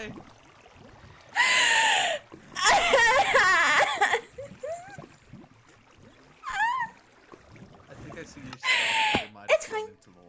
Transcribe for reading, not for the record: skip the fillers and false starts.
Why? I think I see your stuff. It's fine.